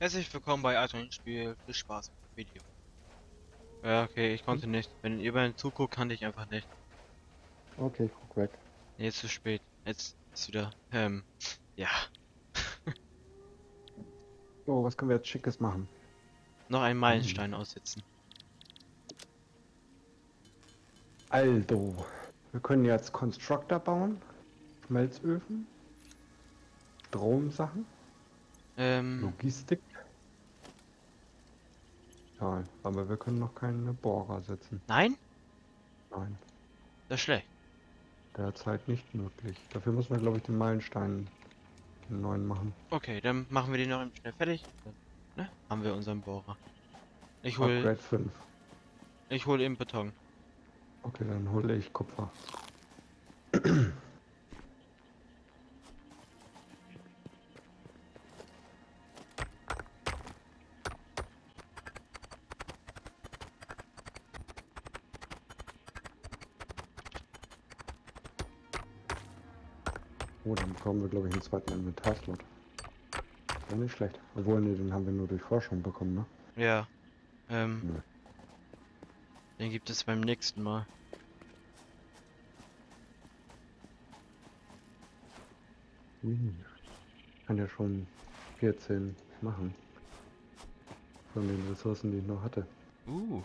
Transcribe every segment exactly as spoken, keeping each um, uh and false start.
Herzlich willkommen bei Arton Spiel. Viel Spaß mit dem Video. Ja, okay, ich konnte nicht. Wenn ihr beim zuguckt, kannte ich einfach nicht. Okay, ich guck weg. Nee, jetzt zu spät. Jetzt ist wieder. Ähm, ja. So, was können wir jetzt Schickes machen? Noch einen Hm. Meilenstein aussitzen. Also, wir können jetzt Constructor bauen, Schmelzöfen, Stromsachen, Ähm, Logistik. Ja, aber wir können noch keine Bohrer setzen. nein? Nein, Das ist schlecht. derzeit nicht möglich. Dafür müssen wir, glaube ich, den Meilenstein, den neuen machen. Okay, dann machen wir den noch eben schnell fertig. Dann, ne? Haben wir unseren Bohrer. Ich hol. Upgrade fünf. Ich hol eben Beton. Okay, dann hole ich Kupfer. Oh, dann bekommen wir, glaube ich, einen zweiten Inventarslot. Ja, nicht schlecht. Obwohl, nee, den haben wir nur durch Forschung bekommen, ne? Ja. Ähm, Nö. den gibt es beim nächsten Mal. Hm. Ich kann ja schon vierzehn machen. Von den Ressourcen, die ich noch hatte. Uh.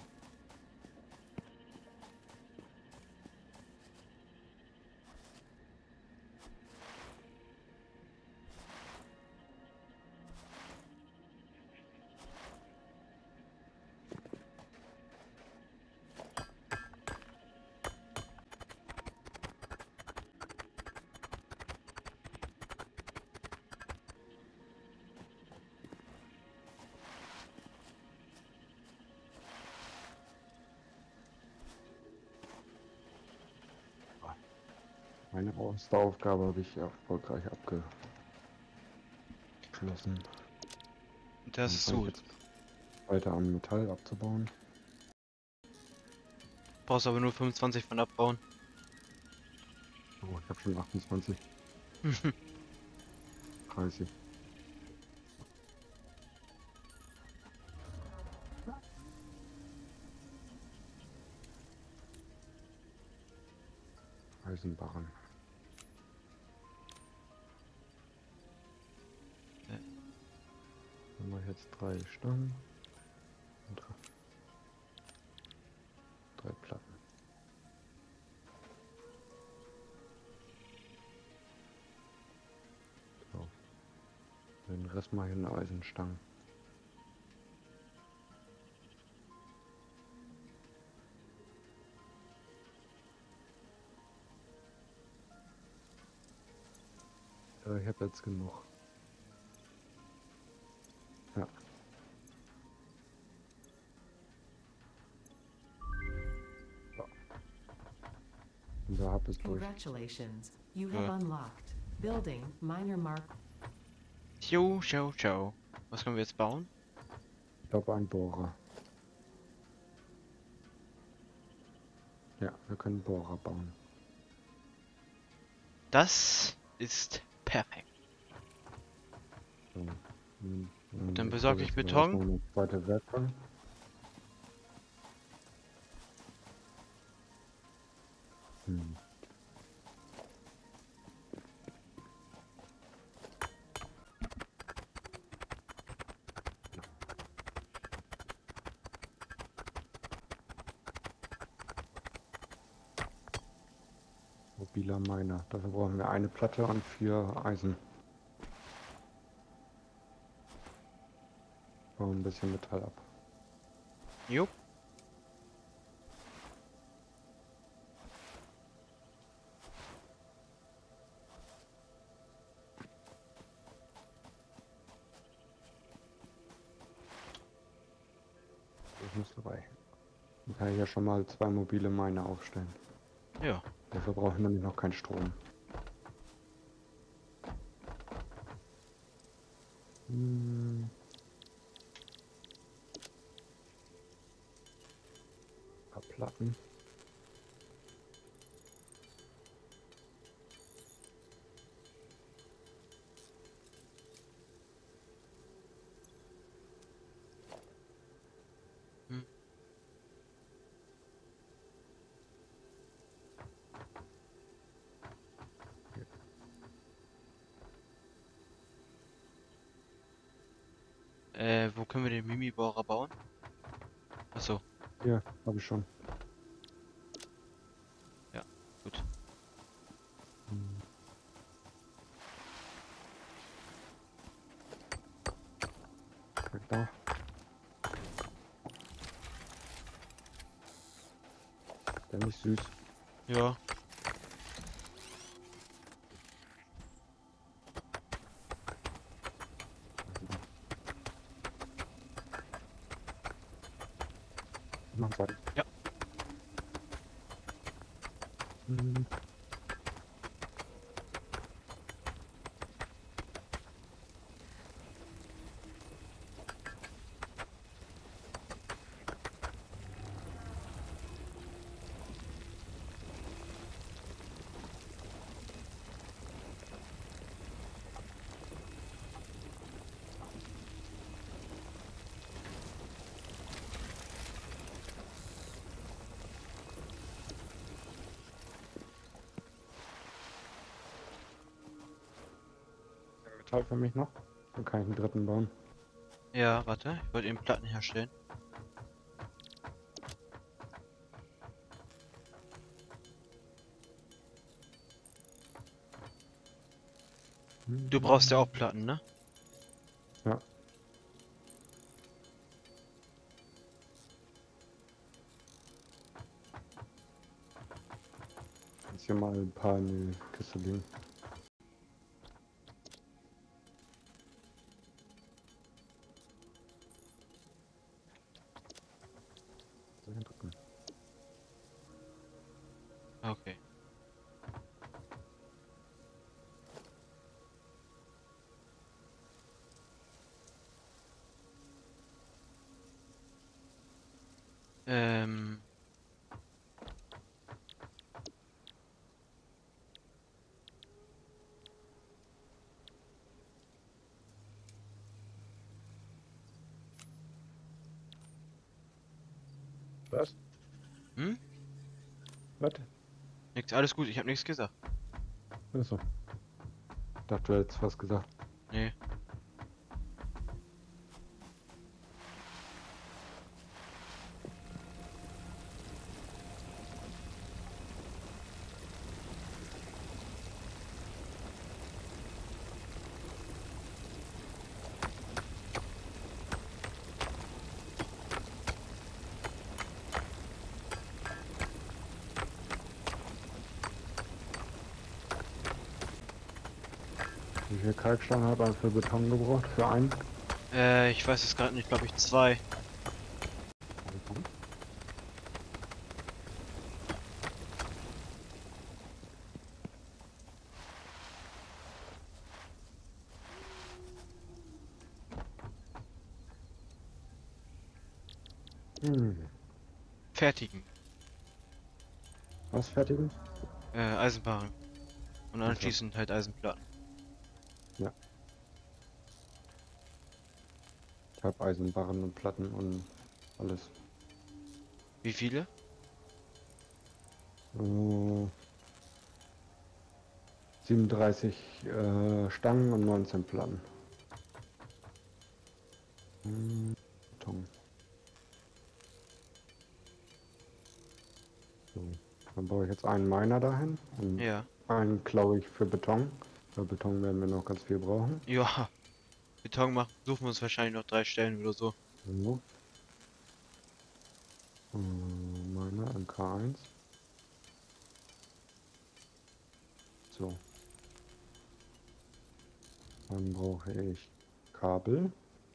Meine erste Aufgabe habe ich erfolgreich abgeschlossen. Das Dann ist fange ich gut. jetzt weiter an, Metall abzubauen. Brauchst aber nur fünfundzwanzig von abbauen. Oh, ich habe schon achtundzwanzig, dreißig. Eisenbarren. Ja. Dann mache ich jetzt drei Stangen und drei, drei Platten. So. Den Rest mache ich in Eisenstangen. Ja, ich habe jetzt genug. Ja. So. Unser Hub ist durch. Congratulations, you have Ja. unlocked building minor mark. Ciao, ciao, ciao. Was können wir jetzt bauen? Ich glaube, ein Bohrer. Ja, wir können Bohrer bauen. Das ist perfekt. So. Hm, hm, Dann jetzt besorge ich jetzt aber Beton. erstmal eine zweite Werkbank. Hm. Mobiler Miner. Dafür brauchen wir eine Platte und vier Eisen. Bauen ein bisschen Metall ab. Jo. Das müsste reichen. Dann kann ich ja schon mal zwei mobile Miner aufstellen. Ja. Dafür brauche ich nämlich noch keinen Strom. Hm. Ein paar Platten. Äh, wo können wir den Mimi-Bohrer bauen? Achso, Hier, habe ich schon. gut. Hm. Weg da. Der nicht süß. Ja. Ich mach weiter. Ja. Hm. Metall für mich noch. Dann kann ich einen dritten bauen. Ja, warte, ich wollte eben Platten herstellen. Du brauchst ja auch Platten, ne? Ja. Jetzt hier mal ein paar in die Kiste legen. So, hier drücken. Okay. Ähm. Was? Hm? Was? Nix, alles gut, ich hab nichts gesagt. Achso. Ich dachte, du hättest was gesagt. Nee. Wie viel Kalkstein hat man für Beton gebraucht? Für einen? Äh, ich weiß es gerade nicht, glaube ich zwei. Hm. Fertigen. Was fertigen? Äh, Eisenbarren. Und Ach so. anschließend halt Eisenplatten. Ja. Ich habe Eisenbarren und Platten und alles. Wie viele? Äh, siebenunddreißig äh, Stangen und neunzehn Platten. Hm, Beton. So. Dann baue ich jetzt einen Miner dahin und Ja. einen klaue ich für Beton. Für Beton werden wir noch ganz viel brauchen. Ja. Beton machen, suchen wir uns wahrscheinlich noch drei Stellen oder so. So. Äh, Miner M K eins. So. Dann brauche ich Kabel.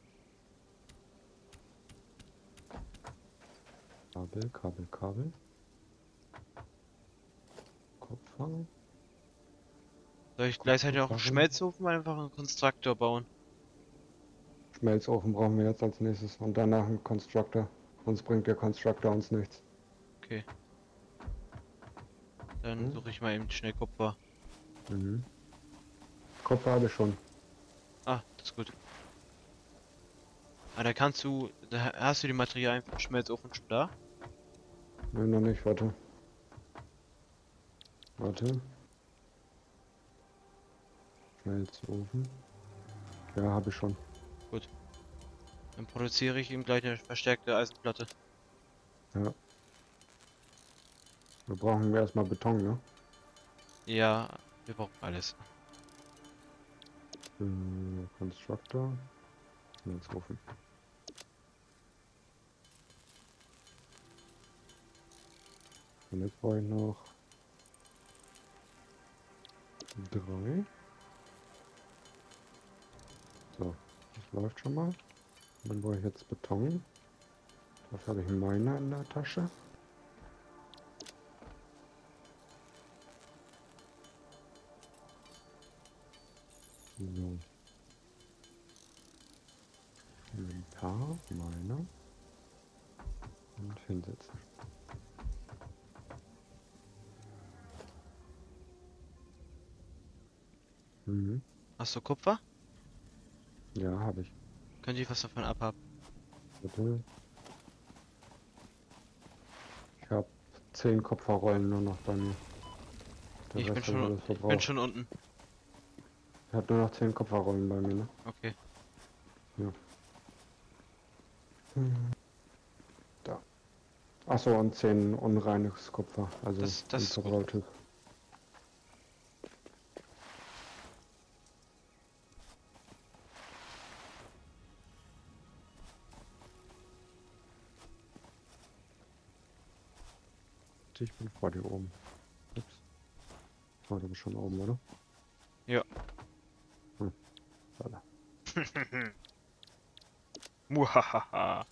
Kabel, Kabel, Kabel. Kupfer. Soll ich gleichzeitig auch einen Kupferbarren. Schmelzofen oder einfach einen Konstruktor bauen? Schmelzofen brauchen wir jetzt als nächstes und danach einen Constructor. Sonst bringt der Constructor uns nichts. Okay. Dann Hm? suche ich mal eben schnell Kupfer. Mhm. Kupfer habe ich schon. Ah, das ist gut. Ah, da kannst du, da hast du die Materialien für den Schmelzofen schon da? Nein, noch nicht, warte. Warte. Schmelzofen. Ja, habe ich schon. Gut. Dann produziere ich ihm gleich eine verstärkte Eisenplatte. Ja. Wir brauchen erstmal Beton, ne? Ja, wir brauchen alles. Hm, Constructor. Jetzt rufen. Und jetzt brauche ich noch drei. So, das läuft schon mal. Dann brauche ich jetzt Beton. Dafür habe ich einen Miner in der Tasche. So. Inventar, Miner. Und hinsetzen. Mhm. Hast du Kupfer? Ja, habe ich. Könnte ich was davon abhaben? Bitte. Ich habe zehn Kupferrollen nur noch bei mir. Der Ich bin Rest habe ich schon, alles ich bin verbraucht. schon unten. Ich habe nur noch zehn Kupferrollen bei mir, ne? Okay. Ja. Da. Achso, und zehn unreines Kupfer, also Das, das ist gut. unverbrautes. Ich bin vor dir oben. Ups. Oh, du bist schon oben, oder? Ja. Hm. Warte. Muhahaha.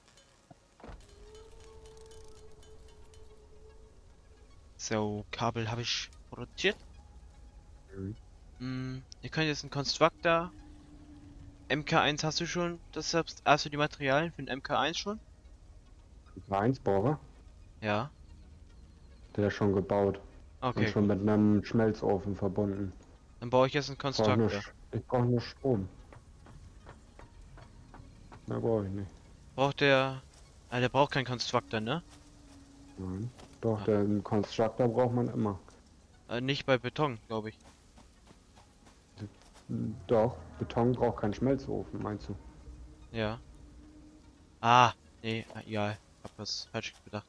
So, Kabel habe ich produziert. Mhm. Hm, ihr könnt jetzt einen Constructor. M K eins hast du schon? Das hast, hast du die Materialien für den M K eins schon? eins Bohrer, Ja. der ist schon gebaut und Okay, schon gut. mit einem Schmelzofen verbunden. Dann baue ich jetzt einen Ich brauche nur, Constructor. Sch- ich brauche nur Strom. Mehr brauche ich nicht. Braucht der... Ah, der braucht keinen Constructor, ne? Nein. Doch, Ah, den Constructor braucht man immer. äh, nicht bei Beton, glaube ich. Doch, Beton braucht keinen Schmelzofen, meinst du? Ja. Ah, nee, ah, ja, hab was falsch gedacht.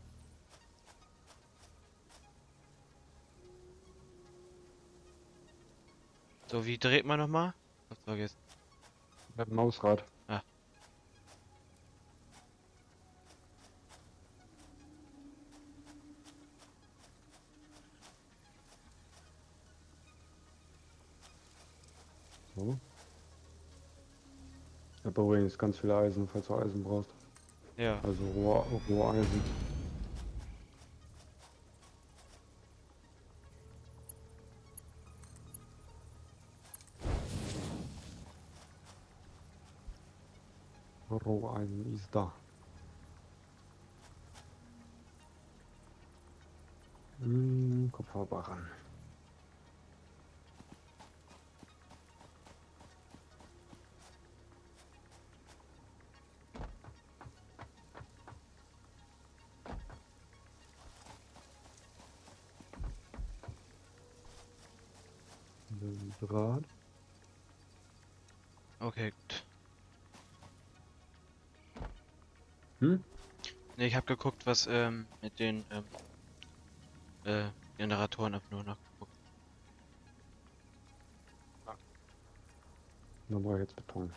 So, wie dreht man nochmal? Hab's vergessen. Mit dem Mausrad. Ah, So. Ich habe übrigens ganz viele Eisen, falls du Eisen brauchst. ja. Also Rohr, Roheisen. Roheisen ist da. Hm, Kupferbarren. Draht. Okay, gut. Hm? Ne, ich hab geguckt, was ähm, mit den ähm, äh, Generatoren hab nur nachgeguckt. Dann brauche ich jetzt Beton.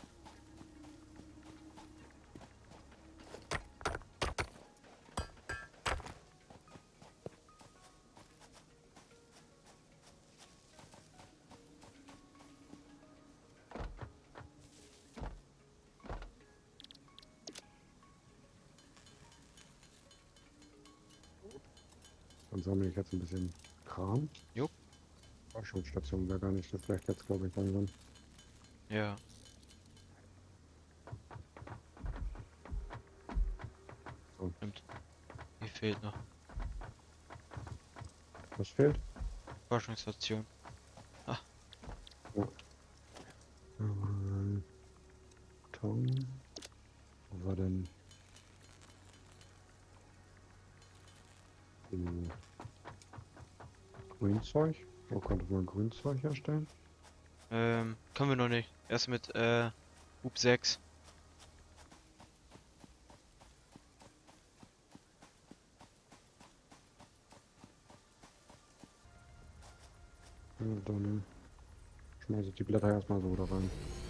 Dann sammle ich jetzt ein bisschen Kram. Jo. Forschungsstation wäre gar nicht so schlecht jetzt, glaube ich, langsam. Ja. So. Stimmt. Hier fehlt noch Was fehlt? Forschungsstation. Ah, Ähm, Beton. Wo war denn? Hm, Grünzeug? Wo konnte man Grünzeug herstellen? ähm, können wir noch nicht. Erst mit äh, U B sechs. Ja, dann schmeiße ich die Blätter erstmal so da rein.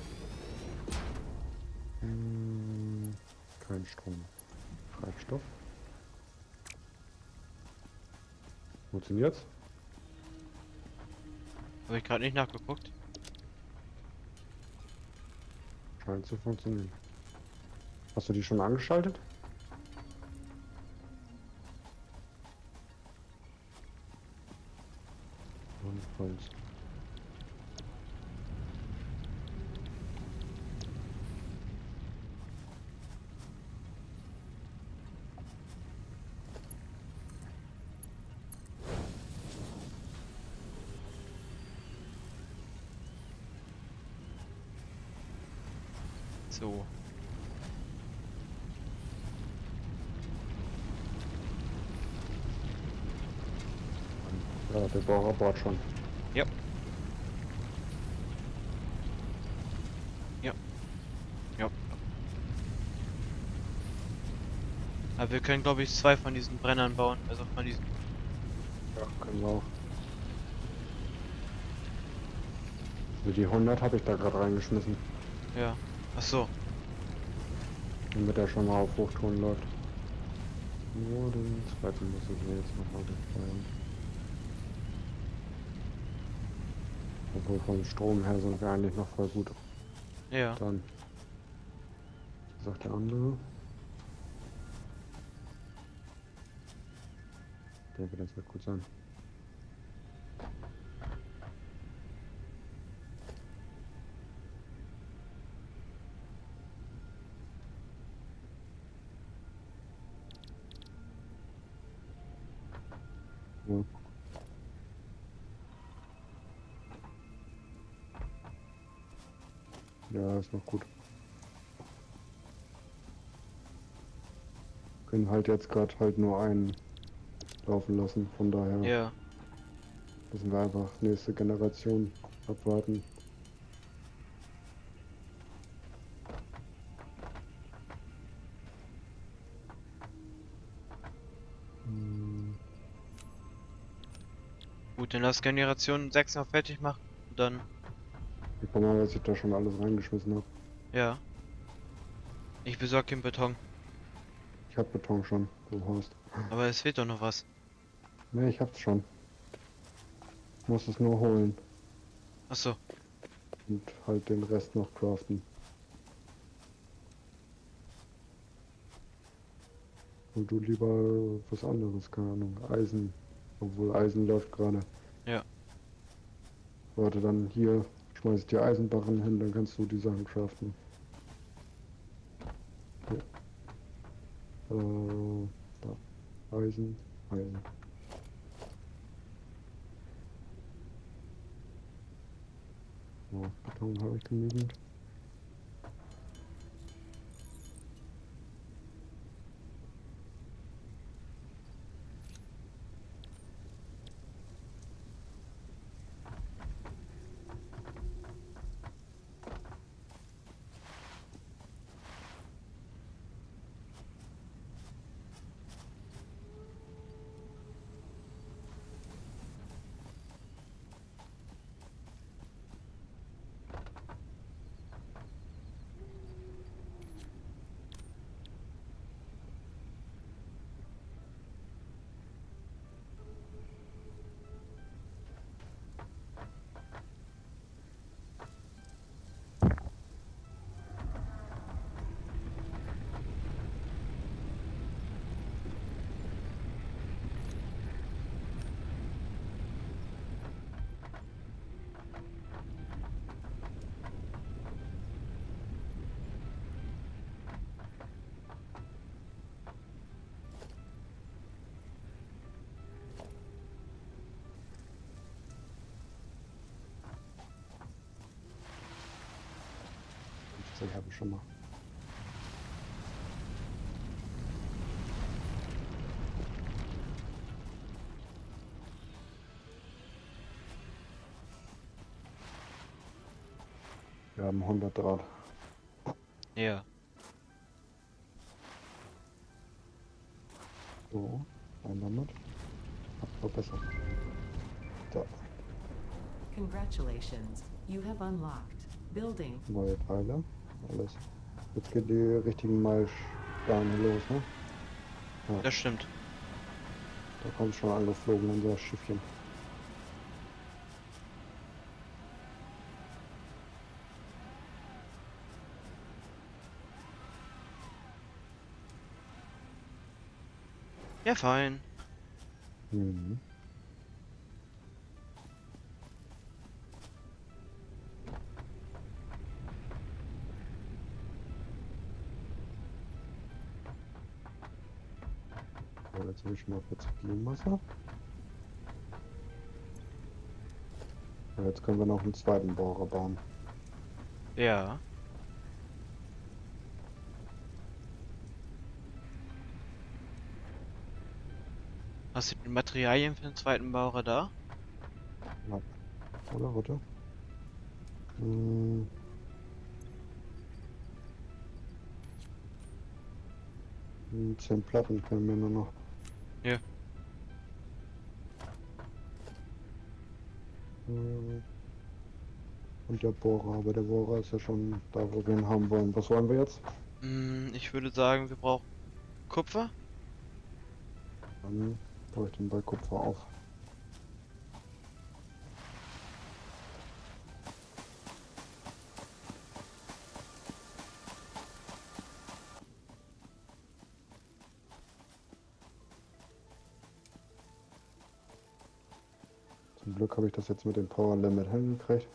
Hm, kein Strom. Treibstoff. Funktioniert's? Habe ich gerade nicht nachgeguckt. Scheint zu funktionieren. Hast du die schon angeschaltet? Und Holz. So. Ja, der Bohrer bohrt schon. Ja. Ja. Ja. Aber wir können, glaube ich, zwei von diesen Brennern bauen. Also von diesen. Ja, können wir auch. Also die hundert habe ich da gerade reingeschmissen, Ja. Ach so. damit er schon mal auf Hochtouren läuft. Nur den zweiten muss ich mir jetzt nochmal befreien. Obwohl vom Strom her sind wir eigentlich noch voll gut. Ja. Dann, was sagt der andere? Ich denke, das wird gut sein. Ja. Ja, ist noch gut. Können halt jetzt gerade halt nur einen laufen lassen, von daher Ja. müssen wir einfach nächste Generation abwarten. Hm, Gut, dann lass Generation sechs noch fertig machen. Und dann. Ich guck mal, was ich da schon alles reingeschmissen habe. Ja. Ich besorge den Beton. Ich hab Beton schon, du hast. Aber es fehlt doch noch was. Ne, ich hab's schon. Muss es nur holen Ach so. und halt den Rest noch craften. Und du lieber was anderes, keine Ahnung, Eisen. Obwohl Eisen läuft gerade. Ja. Warte, dann hier schmeiß ich die Eisenbarren hin, dann kannst du die Sachen craften. Hier. Äh, da. Eisen, Eisen. So, Beton habe ich genügend. fünfzig habe ich schon mal. Wir haben hundert Draht. Ja. So, ein damit. Hab verbessert. So. Congratulations, you have unlocked building. Neue Teile. Alles. Jetzt geht die richtigen Meilensteine los, ne? Ja, Das stimmt. da kommt schon angeflogen, unser Schiffchen. Ja, fein. Mhm. So, jetzt habe ich schon mal vierzig Biomasse. Ja, jetzt können wir noch einen zweiten Bohrer bauen. Ja. Hast du die Materialien für den zweiten Bauer da? Ja. Oder, warte. Hm. Hm, Zehn Platten können wir nur noch. Ja. Hm. Und der Bohrer, aber der Bohrer ist ja schon da, wo wir ihn haben wollen. Was wollen wir jetzt? Hm, ich würde sagen, wir brauchen Kupfer. Dann baue ich den bei Kupfer auf. Zum Glück habe ich das jetzt mit dem Power Limit hingekriegt.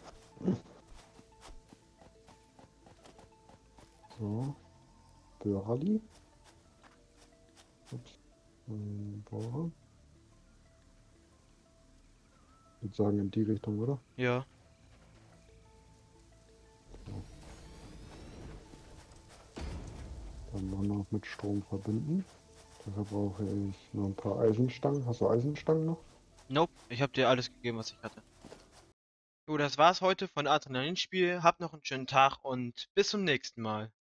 So. Börali. Ups. Ähm, Bohrer. Ich würde sagen in die Richtung, oder? Ja. Dann mal noch mit Strom verbinden. Dafür brauche ich noch ein paar Eisenstangen. Hast du Eisenstangen noch? Nope, ich habe dir alles gegeben, was ich hatte. So, das war's heute von Adrenalinspiel. Habt noch einen schönen Tag und bis zum nächsten Mal.